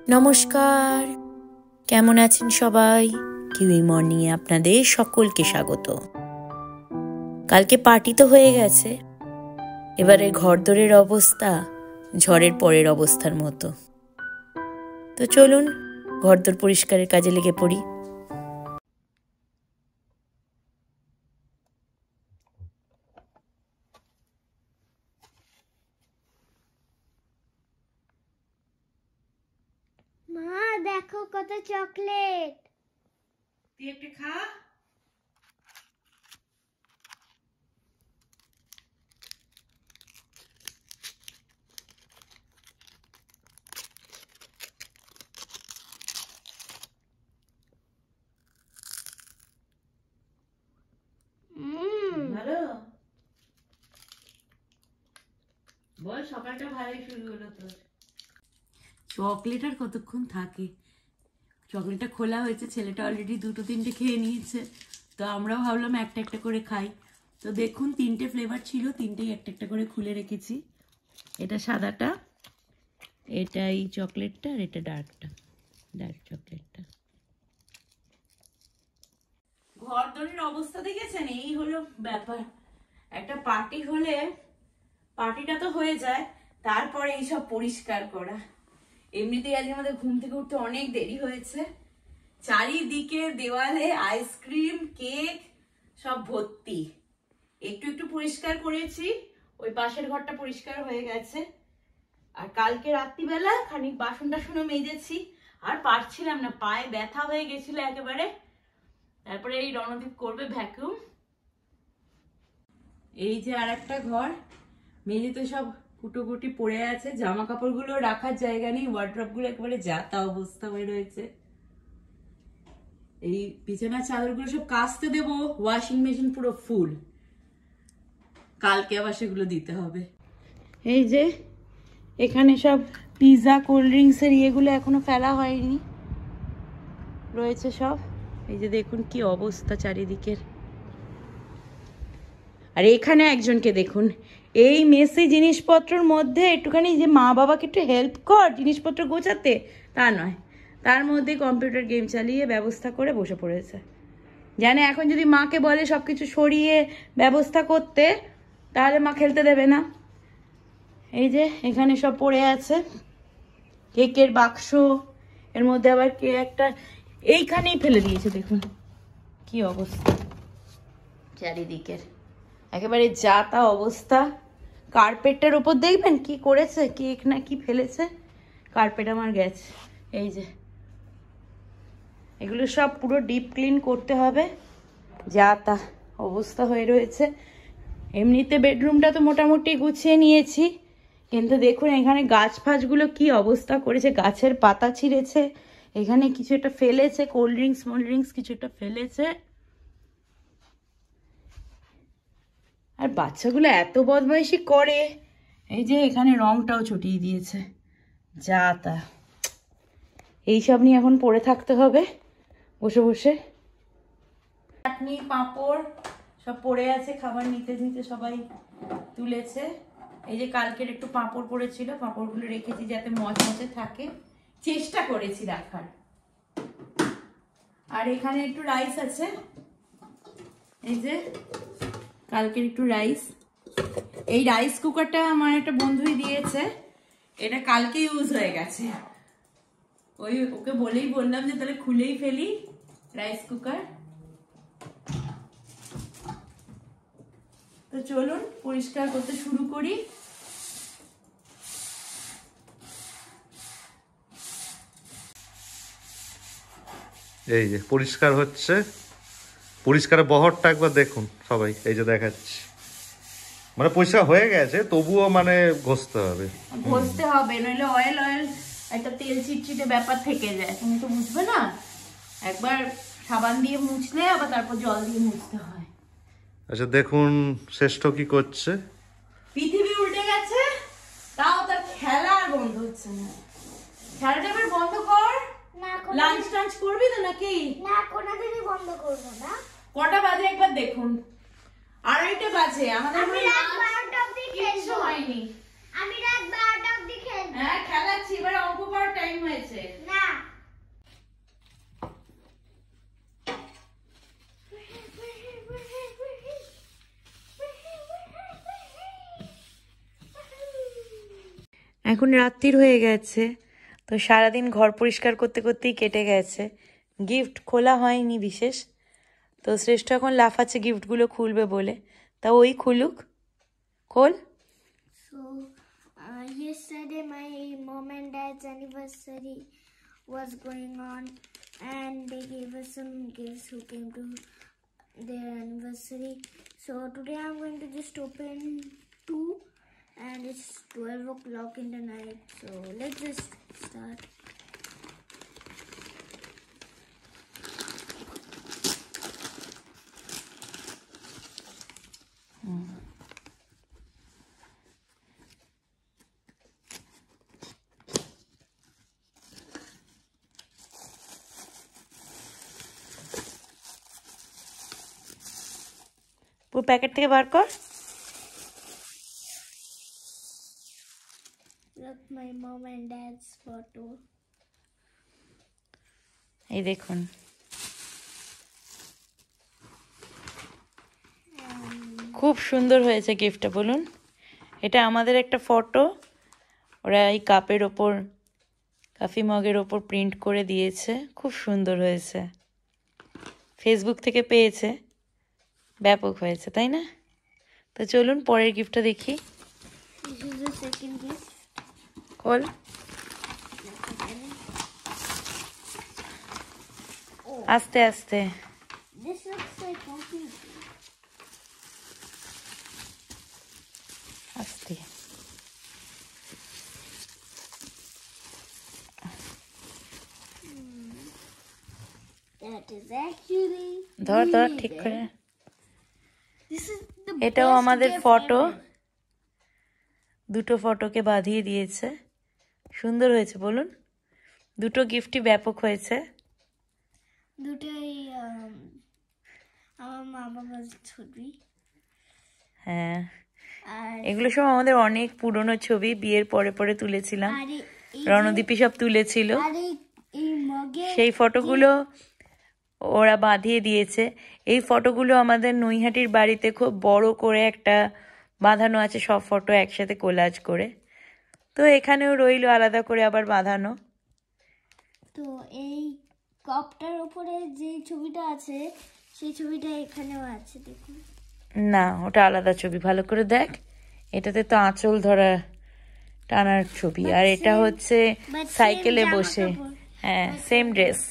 নমস্কার, কেমন আছেন সবাই? কিউই মর্নিংয়ে আপনাদের সকলকে স্বাগত। কালকে পার্টি তো হয়ে গেছে, এবারে ঘরদোরের অবস্থা ঝড়ের পরের অবস্থার মতো। তো চলুন ঘরদোর পরিষ্কারের কাজে লেগে পড়ি। মা দেখো কত চকলেট। তুই একটা খা। ভালো বল, সকালটা ভালোই শুরু হলো তোর। চকলেট আর কতক্ষণ থাকে? চকলেটটা খোলা হয়েছে, ছেলেটা অলরেডি 2-3টে খেয়ে নিয়েছে, তো আমরাও ভাবলাম একটা একটা করে খাই। তো দেখুন 3টে ফ্লেভার ছিল, 3টেই একটা একটা করে খুলে রেখেছি। এটা সাদাটা, এটা এই চকলেটটা, আর এটা ডার্ক চকলেটটা। ঘরদোরের অবস্থা দেখেছেন? এই হলো ব্যাপার। একটা পার্টি হলে পার্টিটা তো হয়ে যায়, তারপরে এইসব পরিষ্কার করা। এমনিতেই আজকে আমাদের ঘুম থেকে উঠতে অনেক দেরি হয়েছে। চারিদিকে দেওয়ালে আইসক্রিম, কেক সব ভর্তি। একটু একটু পরিষ্কার করেছি, ওই পাশের ঘরটা পরিষ্কার হয়ে গেছে। আর কালকে রাত্রিবেলা খানিক বাসন টাসনও মেজেছি, আর পারছিলাম না, পায়ে ব্যথা হয়ে গেছিল একেবারে। তারপরে এই রণদীপ করবে ভ্যাকুম। এই যে আর একটা ঘর, মেঝেতে সব কুটোকুটি পড়ে আছে, জামা কাপড়গুলো রাখার জায়গা নেই, ওয়ার্ড্রপ গুলো একেবারে যা তা অবস্থা হয়ে রয়েছে। এই বিছানার চাদরগুলো সব কাচতে দেবো, ওয়াশিং মেশিন পুরো ফুল, কালকে আবার সেগুলো দিতে হবে। এই যে এখানে সব পিৎজা, কোল্ড ড্রিঙ্কস এর ইয়েগুলো এখনো ফেলা হয়নি, রয়েছে সব। এই যে দেখুন কি অবস্থা চারিদিকের। আর এখানে একজনকে দেখুন, এই মেসি জিনিসপত্রের মধ্যে একটুখানি যে মা বাবাকে একটু হেল্প কর জিনিসপত্র গোছাতে, তা নয়, তার মধ্যে কম্পিউটার গেম চালিয়ে ব্যবস্থা করে বসে পড়েছে। জানে এখন যদি মাকে বলে সব কিছু সরিয়ে ব্যবস্থা করতে, তাহলে মা খেলতে দেবে না। এই যে এখানে সব পড়ে আছে, কেকের বাক্স, এর মধ্যে আবার কে একটা এইখানেই ফেলে দিয়েছে। দেখুন কি অবস্থা চারিদিকের, একেবারে যা তা অবস্থা। কার্পেটটার উপর দেখবেন কি করেছে, কেক না কি ফেলেছে, কার্পেট আমার গেছে। এই যে এগুলো সব পুরো ডিপ ক্লিন করতে হবে, যা তা অবস্থা হয়ে রয়েছে। এমনিতে বেডরুমটা তো মোটামুটি গুছিয়ে নিয়েছি, কিন্তু দেখুন এখানে গাছ ফাছগুলো কি অবস্থা করেছে, গাছের পাতা ছিঁড়েছে, এখানে কিছু একটা ফেলেছে, কোল্ড ড্রিঙ্কস কিছু একটা ফেলেছে। আর বাচ্চাগুলো এত বদমাইশি করে, এই যে এখানে রংটাও ছটিয়ে দিয়েছে, যা তা। এইসব নিয়ে এখন পড়ে থাকতে হবে বসে বসে। চাটনি, পাঁপড় সব পড়ে আছে, খাবার নিতে নিতে সবাই তুলেছে। এই যে কালকের একটু পাঁপড় পড়েছিল, পাঁপড়গুলো রেখেছি যাতে মচমচে থাকে, চেষ্টা করেছি রাখার। আর এখানে একটু রাইস আছে, এই যে কালকের একটু রাইস। এই রাইস কুকারটা আমার একটা বন্ধুই দিয়েছে, এটা কালকে ইউজ হয়ে গেছে। ওকে বলেই বললাম যে তাহলে খুলেই ফেলি রাইস কুকার। তো চলুন পরিষ্কার করতে শুরু করি। এই যে পরিষ্কার হচ্ছে, পরিষ্কারের বহরটা একবার দেখুন সবাই। এই যে দেখাচ্ছি, মানে পরিষ্কার হয়ে গেছে, তবুও মানে ঘষতে হবে নইলে অয়েল একটা তেল চিটচিটে ব্যাপার থেকে যায়, তুমি তো বুঝবে না। একবার সাবান দিয়ে মুছলে আবার তারপর জল দিয়ে মুছতে হয়। আচ্ছা দেখুন শ্রেষ্ঠ কি করছে। পৃথিবী উল্টে গেছে, তাও তার খেলা আর বন্ধ হচ্ছে না। খেলাটা এবার বন্ধ কর। লাঞ্চ টাঞ্চ করবি তো নাকি? না, কোনোদিনই বন্ধ করব না। কটা বাজে একবার দেখুন? 2:30 বাজে। আমাদের আমি রাত 12টা অবধি খেলবো। হয়নি। আমি রাত 12টা অবধি খেলবো। হ্যাঁ খেলাচ্ছি, এবার অঙ্ক করার টাইম হয়েছে। এখন রাত্রির হয়ে গেছে, তো সারাদিন ঘর পরিষ্কার করতে করতেই কেটে গেছে, গিফট খোলা হয়নি বিশেষ। তো শ্রেষ্ঠ এখন লাফাচ্ছে গিফটগুলো খুলবে বলে, তা ওই খুলুক, খোল। So, yesterday my mom and dad's anniversary was going on, and they gave us some gifts who came to their anniversary. So today I'm going to just open two, and it's 12 o'clock in the night. So let's just start. পুরো packet থেকে বার কর। Look, my mom and dad's photo. এই দেখুন, খুব সুন্দর হয়েছে গিফটটা, বলুন। এটা আমাদের একটা ফটো, ওরা এই কাপের ওপর, কফি মগের ওপর প্রিন্ট করে দিয়েছে, খুব সুন্দর হয়েছে, ফেসবুক থেকে পেয়েছে, ব্যাপক হয়েছে, তাই না? তো চলুন পরের গিফটটা দেখি। This is the second gift. খোল। আস্তে আস্তে। This looks like coffee. আস্তে। That is actually ধর ধর really ঠিক big. করে। This is the এটাও best আমাদের gift ফটো, ever. দুটো ফটোকে বাঁধিয়ে দিয়েছে, সুন্দর হয়েছে, বলুন। দুটো গিফটই ব্যাপক হয়েছে। দুটোই আমার মা বাবার ছবি। হ্যাঁ, আর এগুলো সব আমাদের অনেক পুরনো ছবি, বিয়ের পরে পরে তুলেছিলাম, আর এই রণদীপী সব তুলেছিল, আর এই মগে সেই ফটোগুলো ওরা বাঁধিয়ে দিয়েছে। এই ফটোগুলো আমাদের নৈহাটির বাড়িতে খুব বড় করে একটা বাঁধানো আছে, সব ফটো একসাথে কোলাজ করে, তো এখানেও রইলো আলাদা করে আবার বাঁধানো। তো এই কাপটার উপরে যে ছবিটা আছে সেই ছবিটা এখানেও আছে, দেখুন। না, ওটা আলাদা ছবি, ভালো করে দেখ। এটাতে তো আঁচল ধরা টানার ছবি, আর এটা হচ্ছে সাইকেলে বসে। হ্যাঁ, সেম ড্রেস।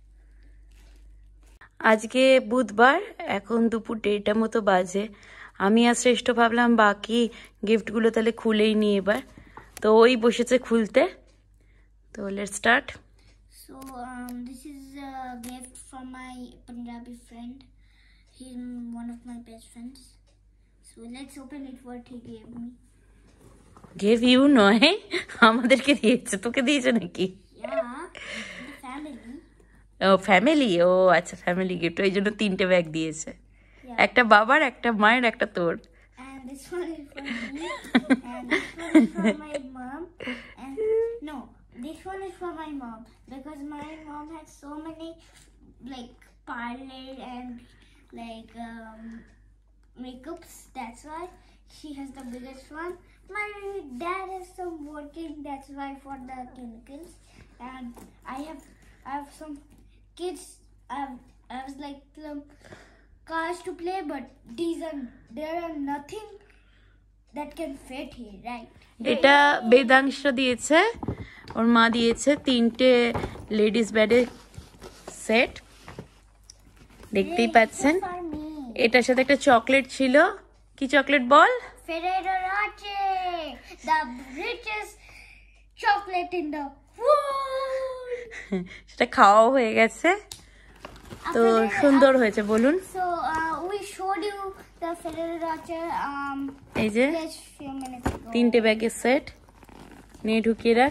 আজকে বুধবার, এখন দুপুর 1:30 মতো বাজে। আমি আর শ্রেষ্ঠ ভাবলাম বাকি গিফটগুলো তাহলে খুলেই নি এবার, তো ওই বসেছে খুলতে। তো let's start. So this is a gift from my Punjabi friend. He's one of my best friends. So let's open it. What he gave me. Gave you নয়, আমাদেরকে দিয়েছে। তোকে দিয়েছে নাকি? Yeah, the family. ও ফ্যামিলি, ও আচ্ছা, family gift, ওই জন্য 3টে ব্যাগ দিয়েছে, Yeah. একটা বাবার, একটা মায়ের, একটা তোর। And this one is for me. And this one is for my mom. And no, this one is for my mom because my mom has so many like parlor and like makeups. That's why she has the biggest one. My dad has some working. That's why for the chemicals. And I have some kids. I was like cars to play, but there are nothing that can fit here, right? এটা বেদাংশ দিয়েছে, ওর মা দিয়েছে 3টে ladies ব্যাডের set, দেখতেই পাচ্ছেন। For me. এটার সাথে একটা চকলেট ছিল, কি চকলেট বল? Ferrero Rocher, the richest chocolate in the world. সেটা খাওয়াও হয়ে গেছে, তো সুন্দর হয়েছে, বলুন। So we showed you the Ferrero Rocher এই যে just few minutes ago. 3টে ব্যাগের সেট নিয়ে ঢুকিয়ে রাখ।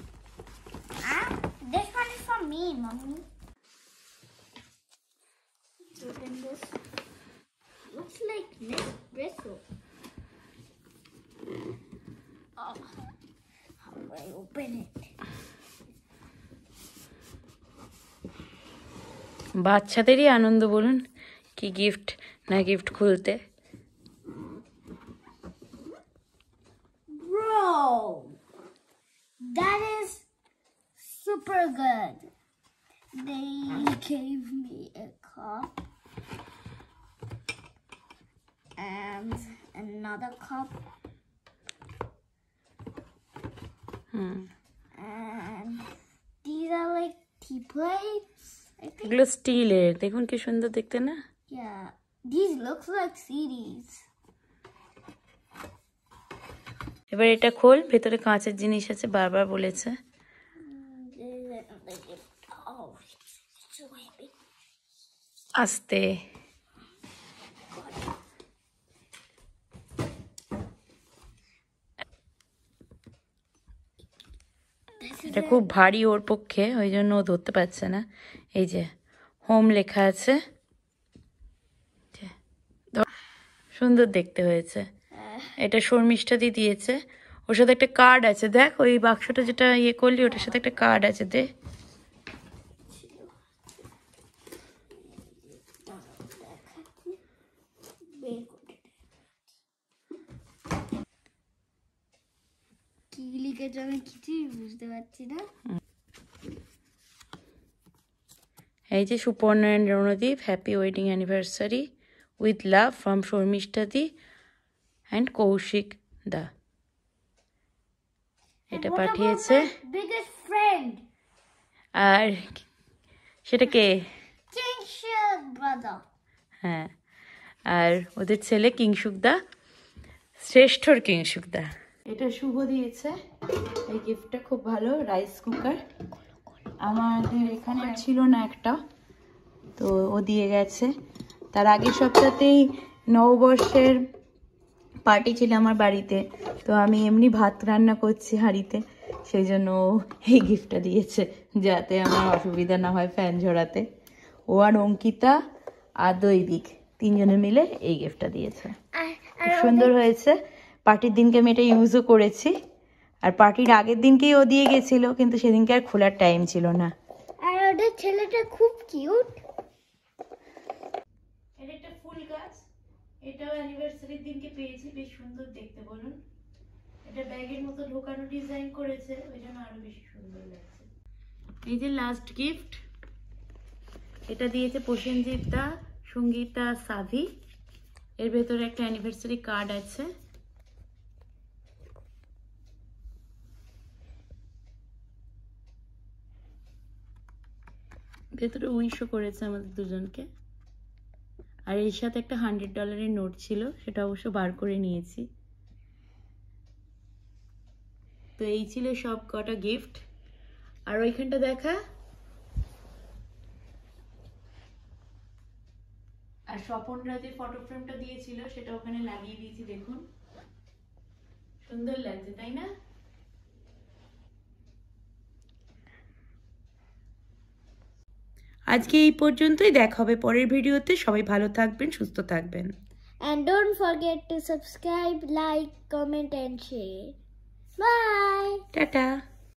This one is for me, mommy. Open this. Looks like Nespresso. Oh, how do I open it? বাচ্চাদেরই আনন্দ, বলুন, কি গিফট না গিফট খুলতে। Bro, super good. They gave me a cup and another cup and these are like tea plates, I think. এগুলো স্টিলের, দেখুন কি সুন্দর দেখতে না? Yeah, these looks like CDs. এবার এটা খোল, ভেতরে কাঁচের জিনিস আছে, বারবার বলেছে। Oh, it's so heavy. আস্তে। এটা খুব ভারী ওর পক্ষে, ওই জন্য ও ধরতে পারছে না। এই যে হোম লেখা আছে, সুন্দর দেখতে হয়েছে। এটা শর্মিষ্ঠা দি দিয়েছে, ওর সাথে একটা কার্ড আছে, দেখ ওই বাক্সটা যেটা ইয়ে করলি ওটার সাথে একটা কার্ড আছে, দে। কি লিখেছে আমি কিছুই বুঝতে পারছি না। এই যে Suparna and Randeep, happy wedding anniversary with love from Sharmishtha di and Koushik da. এটা পাঠিয়েছে। Biggest friend. আর সেটা কে? Kingshuk brother. হ্যাঁ, আর ওদের ছেলে কিংশুকদা, শ্রেষ্ঠর কিংশুকদা। এটা শুভ দিয়েছে, এই গিফটটা খুব ভালো, রাইস কুকার। আমাদের এখানে ছিল না একটা, তো ও দিয়ে গেছে। তার আগের সপ্তাহতেই নববর্ষের পার্টি ছিল আমার বাড়িতে, তো আমি এমনি ভাত রান্না করছি হাঁড়িতে, সেই জন্য ও এই গিফটটা দিয়েছে, যাতে আমার অসুবিধা না হয় ফ্যান ঝরাতে। ও আর অঙ্কিতা আর দৈবিক তিনজনে মিলে এই গিফটটা দিয়েছে, খুব সুন্দর হয়েছে। পার্টির দিনকে আমি এটা ইউজও করেছি, আর পার্টির আগের দিনকেই ও দিয়ে গেছিল, কিন্তু সেদিনকে আর খোলার টাইম ছিল না। আর ওদের ছেলেটা খুব কিউট। এটা একটা ফুল গাছ, এটাও অ্যানিভার্সারির দিনকে পেয়েছি, বেশ সুন্দর দেখতে বলুন। এটা ব্যাগের মতো ঢোকানো ডিজাইন করেছে, ওই জন্য আরো বেশি সুন্দর লাগছে। এই যে লাস্ট গিফট, এটা দিয়েছে প্রসেনজিৎ দা, সঙ্গীতা, সাভি। এর ভেতরে একটা অ্যানিভার্সারি কার্ড আছে। ভেতরে উইশও করেছে আমাদের দুজনকে। আর এর সাথে একটা $100 নোট ছিল, সেটা অবশ্য বার করে নিয়েছি। তো এই ছিল সব কটা গিফট। আর ওইখানটা দেখা, আর স্বপনরা যে ফটো ফ্রেমটা দিয়েছিল সেটা ওখানে লাগিয়ে দিয়েছি, দেখুন সুন্দর লাগছে, তাই না? আজকে এই পর্যন্তই, দেখা হবে পরের ভিডিওতে। সবাই ভালো থাকবেন, সুস্থ থাকবেন। And don't forget to subscribe, like, comment and share. Bye. Tata.